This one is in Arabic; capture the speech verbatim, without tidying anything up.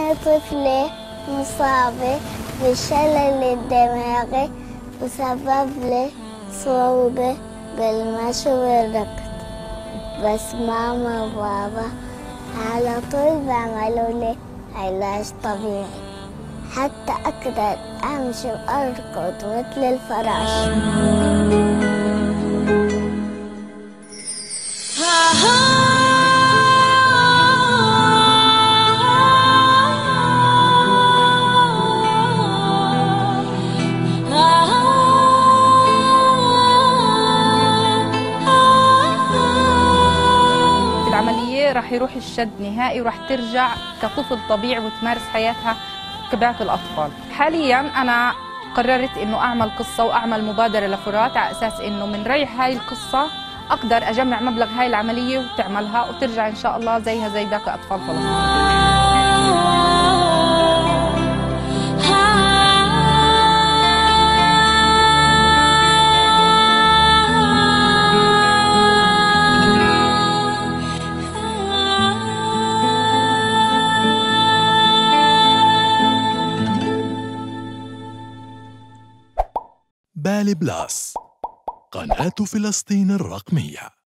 أنا طفلة مصابة بالشلل الدماغي وسبب لي صعوبة بالمشي والركض، بس ماما وبابا على طول بعملوا لي علاج طبيعي حتى أقدر أمشي وأركض مثل الفراش. العملية راح يروح الشد نهائي وراح ترجع كطفل طبيعي وتمارس حياتها كباقي الأطفال. حالياً أنا قررت إنه أعمل قصة وأعمل مبادرة لفرات على أساس إنه من ريح هاي القصة أقدر أجمع مبلغ هاي العملية وتعملها وترجع إن شاء الله زيها زي باقي أطفال فلسطين. بالي بلاس، قناة فلسطين الرقمية.